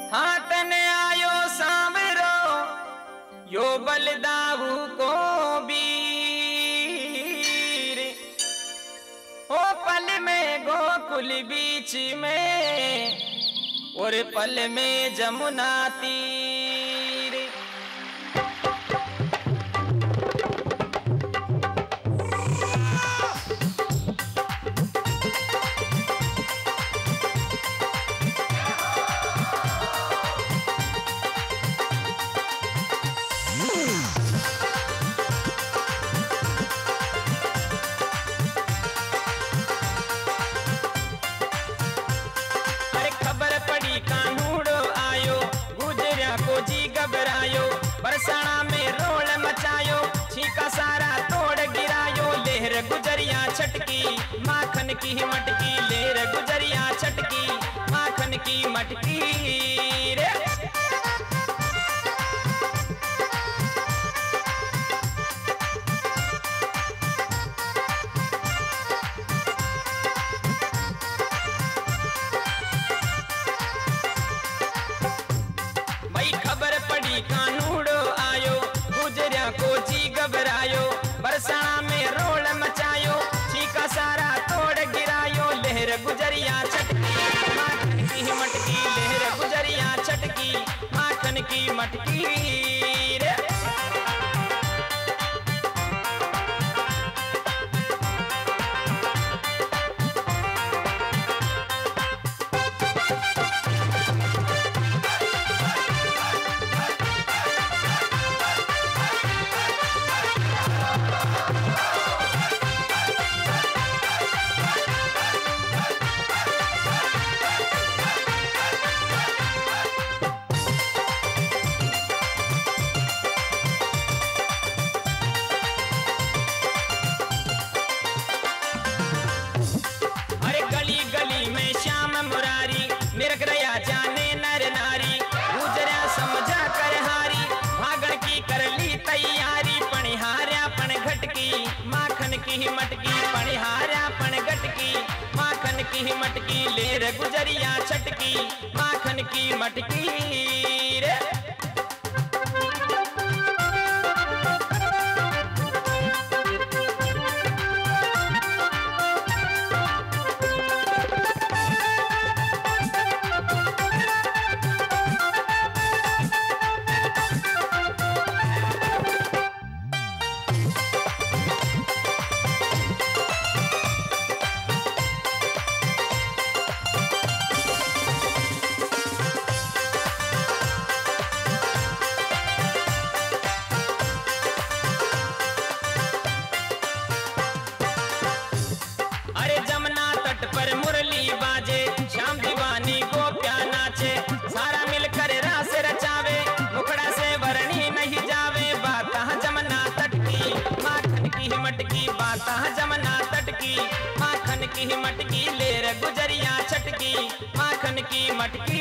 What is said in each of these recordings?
हाथन आयो सांवरो यो बलदाऊ को वीर, ओ पल में गोकुल बीच में और पल में जमुना तीर। बरसाना में रोल मचायो, छीका सारा तोड़ गिरायो। लहर गुजरिया छटकी माखन की मटकी, लहर गुजरिया छटकी माखन की मटकी रे। भाई खबर पड़ी कानूड़ो आयो, गुजरिया को जी घबरायो। बरसाना में रोल मचायो, छीका सारा तोड़ गिरायो। लहर गुजरिया छटकी माखन की मटकी, लहर गुजरिया छटकी माखन की मटकी रे। जाने नर नारी गुजरा समझा कर हारी, भागण की कर ली तैयारी। पणिहार्या पण घटकी माखन की मटकी, पणिहार्या पण घटकी माखन की मटकी। लेर गुजरिया छटकी माखन की मटकी रे। पर मुरली बाजे, श्याम दीवानी गोपिया नाचे। सारा मिलकर रास रचावे, मुखड़ा से वरणी नहीं जावे। बाता जमना तट की माखन की मटकी, बाता जमना तट की माखन की मटकी। लेर गुजरिया छटकी माखन की मटकी।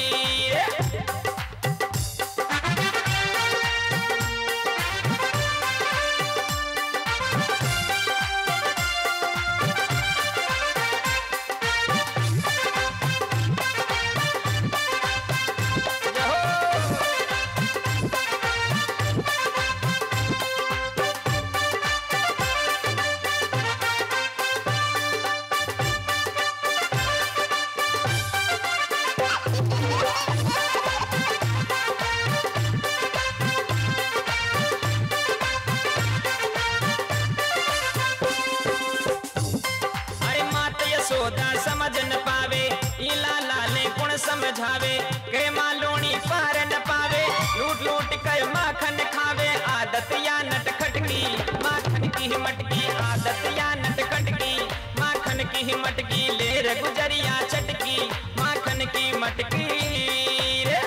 समझ न पावे इला लाले गुण समझावे, के मालोनी पार न पावे। लूट लूट कर माखन खावे, आदत या नट खटकी माखन की मटकी, आदत या नट खटकी माखन की मटकी। लेर गुजरिया छटकी माखन की मटकी रे।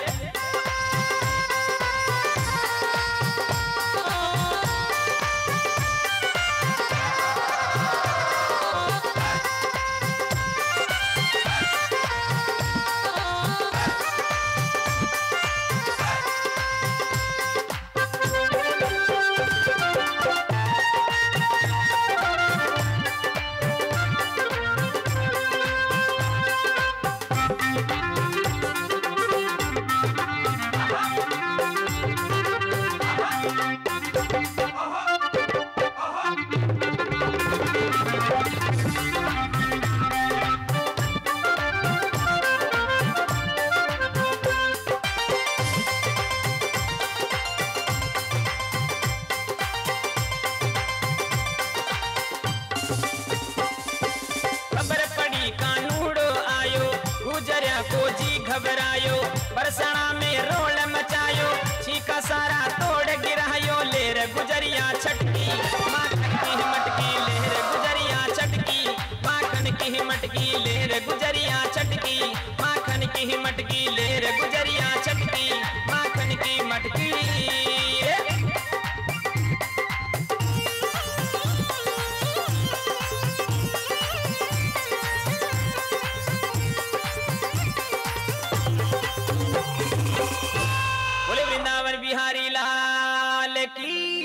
घबरायो, बरसाना में रोल मचायो, छीका सारा तोड़ गिरायो, लेर गुजरिया छटकी, माखन की मटकी, लेर गुजरिया छटकी, माखन की मटकी, लेर गुजरिया छटकी, माखन की मटकी, लेर गुजरिया छटकी, माखन की मटकी। बोले वृंदावन बिहारी लाल की।